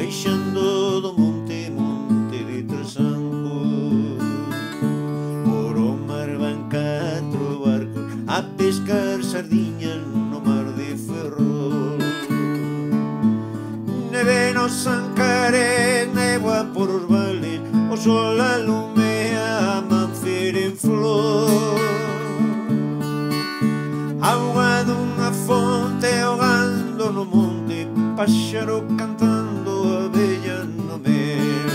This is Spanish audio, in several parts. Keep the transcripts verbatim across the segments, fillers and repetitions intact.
baixando do monte, monte de Trasancos. Por o mar van catro barcos a pescar sardiñas no mar de Ferrol. Neve no Sancaré, néboa por os vales, o sol alumea a mancer en flor. Auga dunha fonte ahogando no monte, páxaro cantando, abella no mel.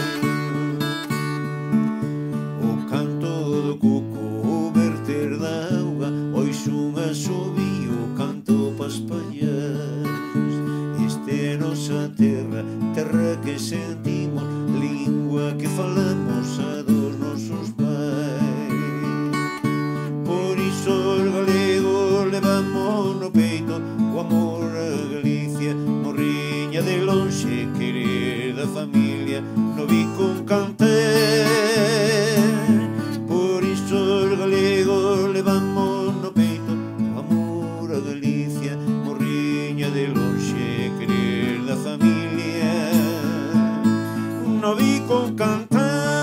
O canto do cuco, o verter da auga, ois un asubío, canto pas pallas. Este é nosa terra, terra que sentimos, lingua que falamos a dos nosos pais. Por iso os galegos levamos no peito o amor a Galicia, morriña de lonxe, querer da familia, no vi con canter. Por iso os galegos levamos no peito o amor a Galicia, morriña de lonxe, querer da familia, no vi con cantar.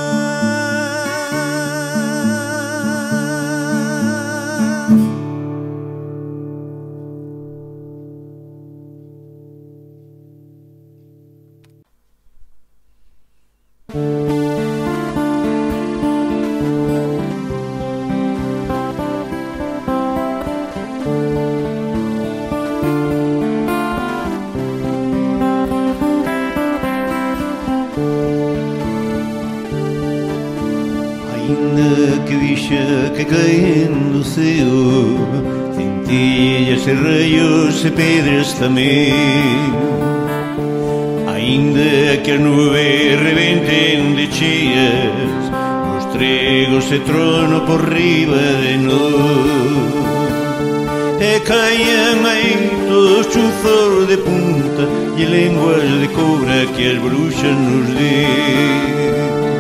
Ainda que bicha que caen do ceo, centellas e raios e pedras tamén. Ainda que as nubes rebenten de cheas, os tregos e trono por riba de nós. E caen aí todos chuzos de punta e lenguas de cobra que as bruxas nos den.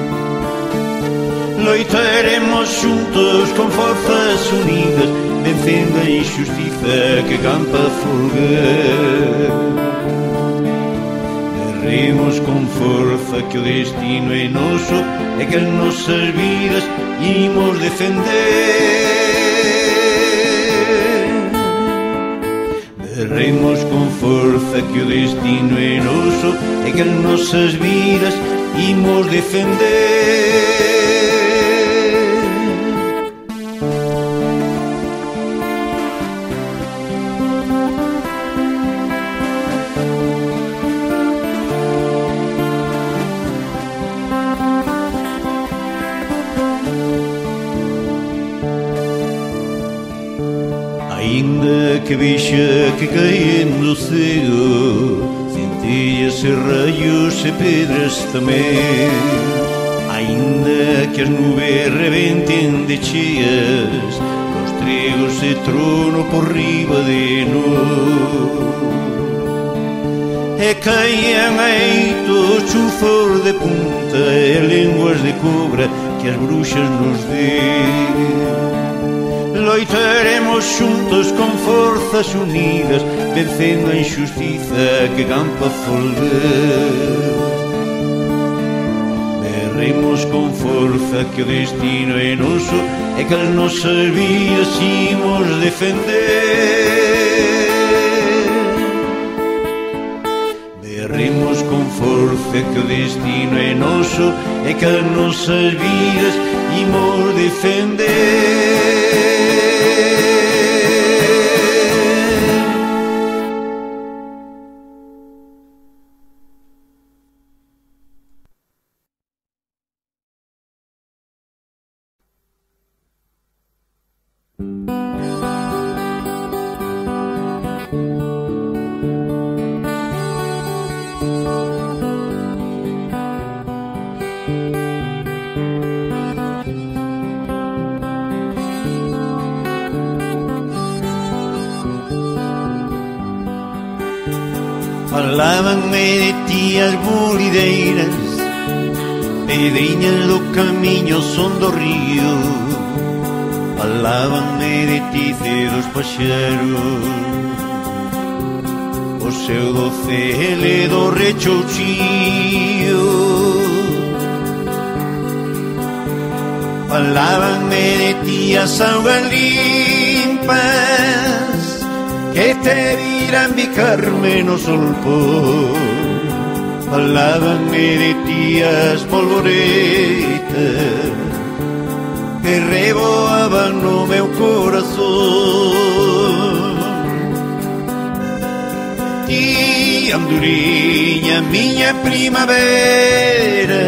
Loitaremos xuntos con forzas unidas, vencendo a injustiza que campa a folgar. Berremos con forza que o destino é noso e que as nosas vidas imos defender. Berremos con forza que o destino é noso e que as nosas vidas imos defender. Ainda que bicha que caen do ceo, centellas e raios e pedras tamén. Ainda que as nubes rebenten de cheas, os tregos e trono por riba de nós. E caían aí todos chuzos de punta e lenguas de cobra que as bruxas nos den. Loitaremos xuntos con forzas unidas, vencendo a injustiza que campa a folgar. Berremos con forza que o destino é noso e que as nosas vidas imos defender. Berremos con forza que o destino é noso e que as nosas vidas imos defender. Falábanme de ti as bolideiras, pedriñas do camiño son do río. Falábanme de ti cedos paxaros, o o seu doce do rechouchillo. Falaban-me de ti as augas limpas que te viran bicarme no solpó. Falaban-me de ti as polvoretas que reboaban no meu corazón. Ti, Anduriña, miña primavera,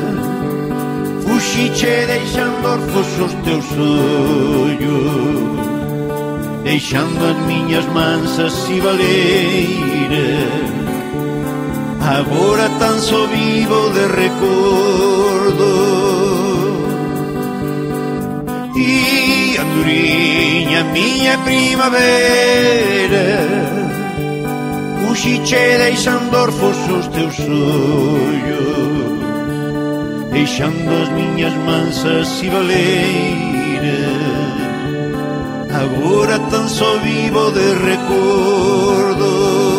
fuxiche deixando orfos os teus ollos, deixando as miñas mansas cibaleiras, agora tan só vivo de recordo. Ti, Anduriña, miña primavera, fuxiche deixando orfos os teus ollos, deixando as minhas mansas cibaleiras, agora tan só vivo de recordo.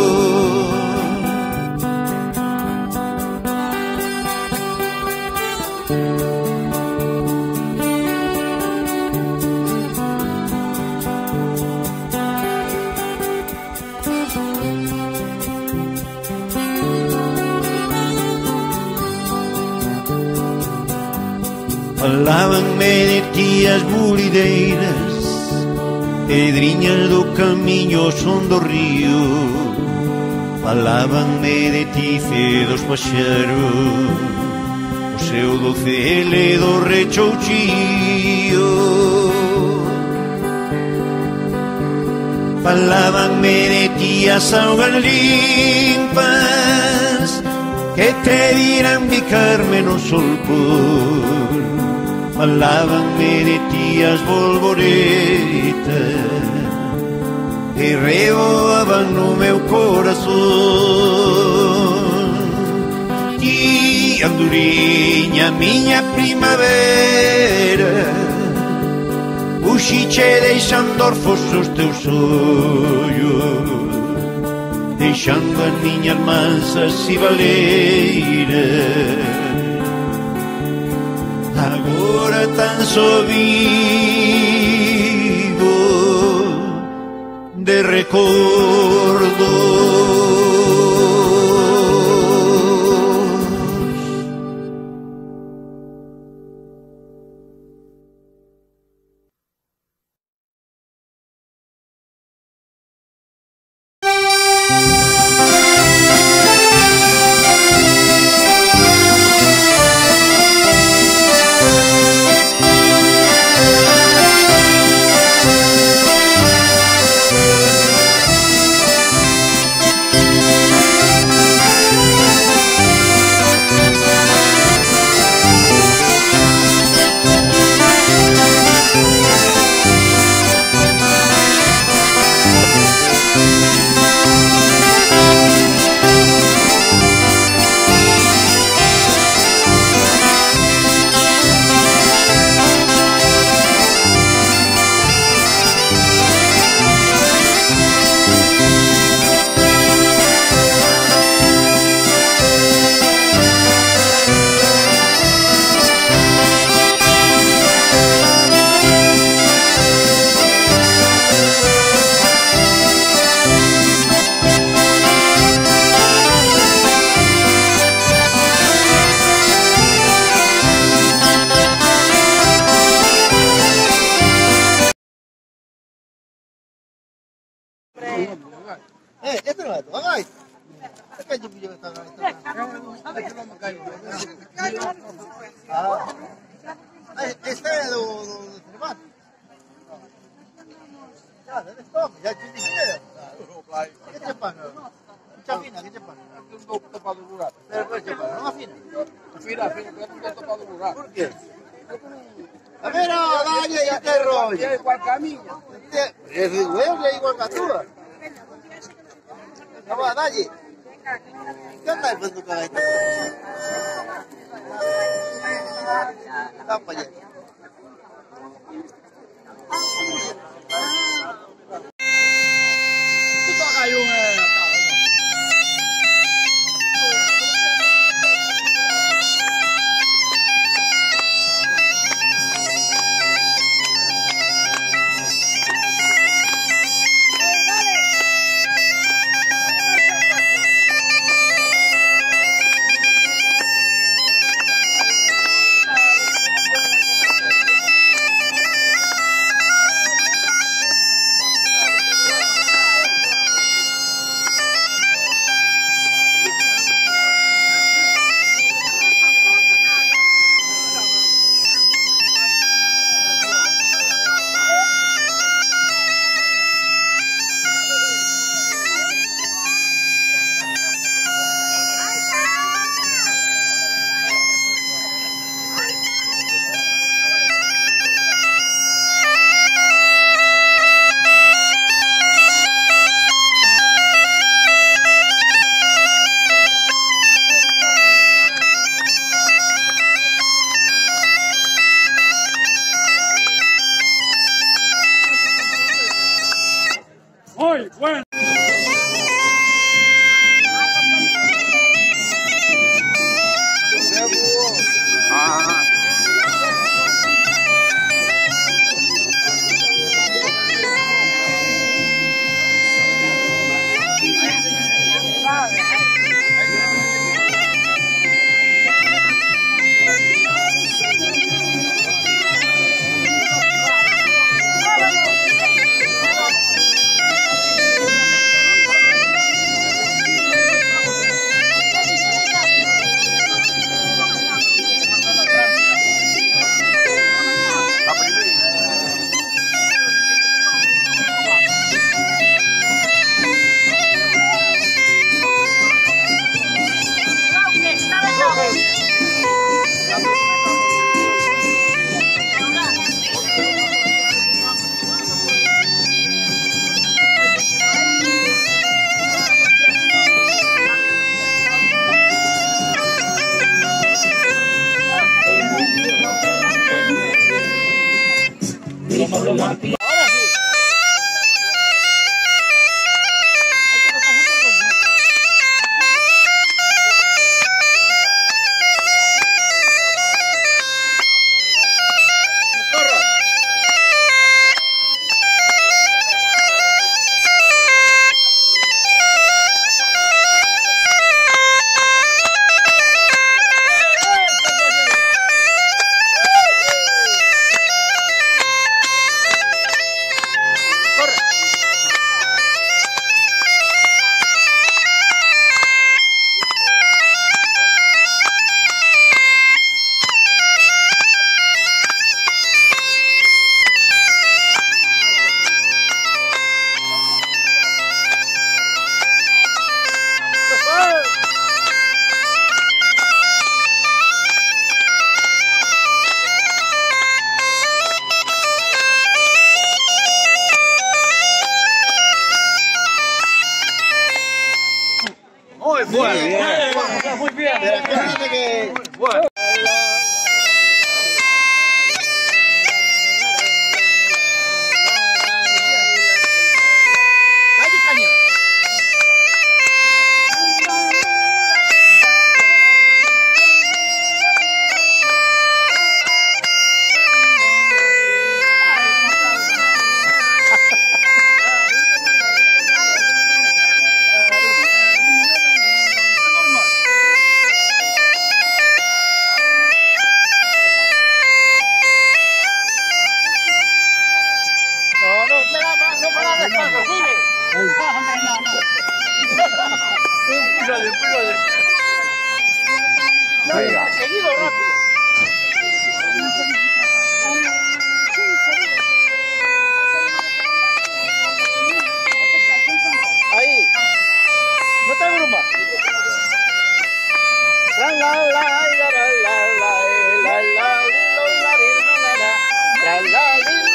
Falaban-me de ti as mulideiras, pedriñas do camiño son do río. Falaban-me de ti cedos paxaros, o seu docele do rechouchillo. Falaban-me de ti as augas limpas que te viran bicarme no solpor. Falaban-me de ti as polvoretas que reboaban no meu corazón. Ti, Anduriña, miña primavera, fuxiche deixando orfos os teus ollos, deixando as miñas mansas cibaleiras, agora tan só vivo de recordo. Eh, este no es, vamos. Este es el Este es lo tremendo. Ya, deve estar, já te disse. Que te pana? Que fina, que te pana? Não estou topado o buraco. Pero que te pana? Não afina. Fina, fina, pero não estou topado o buraco. Por quê? A ver, dale, ya te rollo. É igual caminho. É igual, é igual que a tua. Vamos, dale. ¿Qué andas haciendo con esto? Vamos para allá. Tu toca aí um, é... sí. Muy bien. Muy bien. Muy bien. Pero espérate que... Bueno. Venga. Seguido, rápido. Ahí. No te abrumas. La la la la la la la la la la la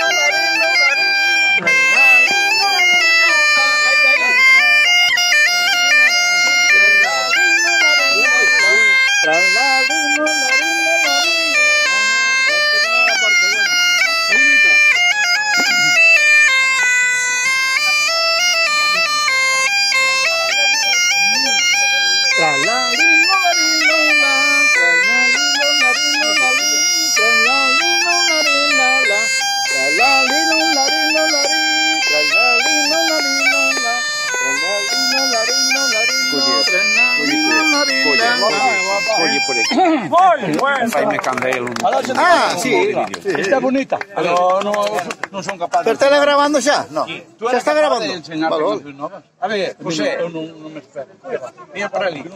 Ah, sí, sí. Está bonita, pero no, no son capaces. ¿Pero está grabando ya? No. ¿Tú ¿Se está grabando? Vale. A ver, José. No, no me espero. Mira para allí.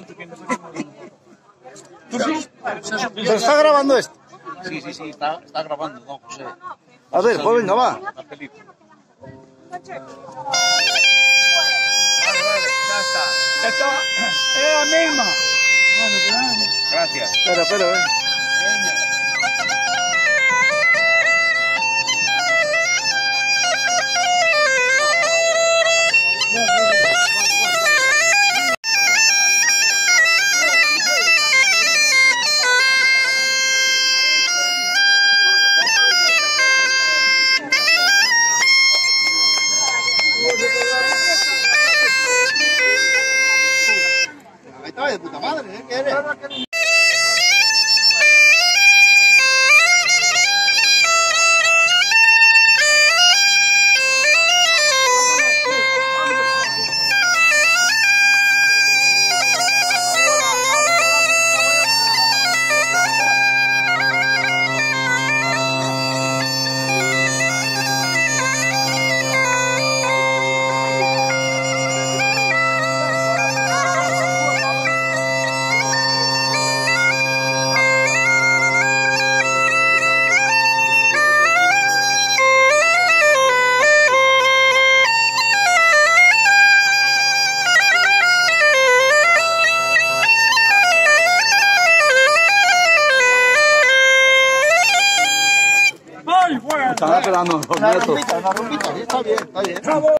¿Tú sí? ¿Se está grabando esto? Sí, sí, sí, está, está grabando, no, José. A ver, pues venga, va. La película. Vale, vale, ya está. Esta es la misma. Gracias. Espera, espera, eh. De puta madre, ¿eh? ¿Qué eres? Están esperando los Una nietos. rumbita, una rumbita, sí, está bien, está bien.